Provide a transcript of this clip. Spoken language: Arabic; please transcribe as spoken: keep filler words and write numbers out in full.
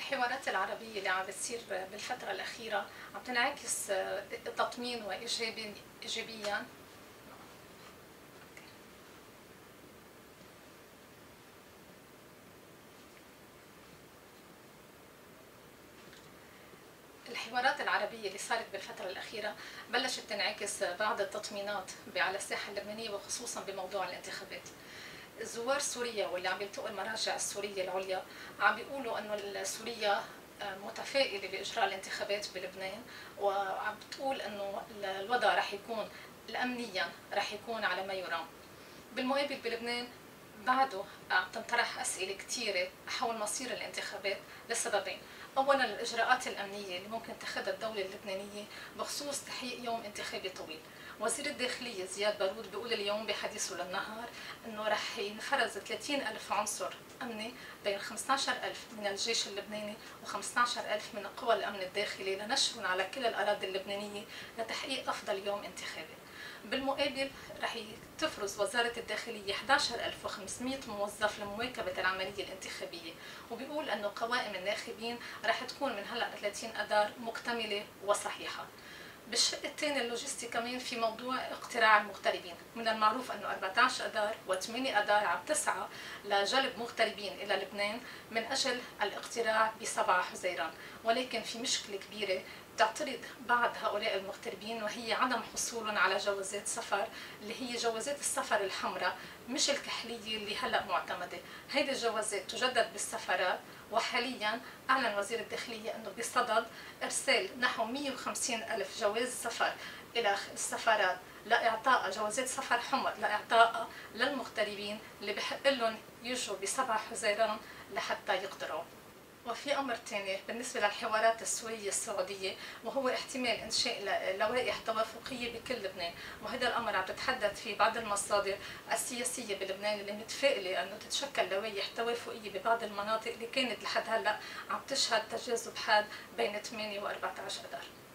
الحوارات العربية اللي عم بتصير بالفترة الأخيرة عم تنعكس تطمين وإيجابي إيجابيا. الحوارات العربية اللي صارت بالفترة الأخيرة بلشت تنعكس بعض التطمينات على الساحة اللبنانية وخصوصا بموضوع الانتخابات. زوار سوريا واللي عم يلتقوا المراجع السورية العليا عم بيقولوا انه سوريا متفائلة بإجراء الانتخابات بلبنان، وعم بتقول انه الوضع رح يكون الأمنيا رح يكون على ما يرام. بالمقابل بلبنان بعده عم تنطرح أسئلة كثيرة حول مصير الانتخابات لسببين. أولا الإجراءات الأمنية اللي ممكن تاخذها الدولة اللبنانية بخصوص تحقيق يوم انتخابي طويل. وزير الداخلية زياد بارود بيقول اليوم بحديثه للنهار أنه رح ينفرز ثلاثين ألف عنصر أمني بين خمسة عشر ألف من الجيش اللبناني وخمسة عشر ألف من قوى الأمن الداخلي لنشرهم على كل الأراضي اللبنانية لتحقيق أفضل يوم انتخابي. بالمقابل رح تفرز وزارة الداخلية أحد عشر ألف وخمسمئة موظف لمواكبة العملية الانتخابية، وبيقول أنه قوائم الناخبين رح تكون من هلأ ثلاثين أذار مكتملة وصحيحة. بالشق الثاني اللوجستي كمان في موضوع اقتراع المغتربين. من المعروف انه أربعة عشر اذار وثمانية اذار عم تسعى لجلب مغتربين الى لبنان من اجل الاقتراع بسبعة حزيران، ولكن في مشكله كبيره تعترض بعض هؤلاء المغتربين وهي عدم حصولهم على جوازات سفر اللي هي جوازات السفر الحمراء مش الكحليه اللي هلا معتمده. هيدي الجوازات تجدد بالسفارات، وحاليا اعلن وزير الداخليه انه بصدد ارسال نحو مئة وخمسين ألف جواز سفر الى السفارات لاعطاء جوازات سفر حمر لاعطاء للمغتربين اللي بحق لهم يجوا بسبع حزيران لحتى يقدروا. وفي امر ثاني بالنسبه للحوارات السوريه السعوديه، وهو احتمال انشاء لوائح توافقيه بكل لبنان، وهذا الامر عم تتحدث فيه بعض المصادر السياسيه بلبنان اللي متفائله انه تتشكل لوائح توافقيه ببعض المناطق اللي كانت لحد هلا عم تشهد تجاذب حاد بين ثمانية وأربعة عشر اذار.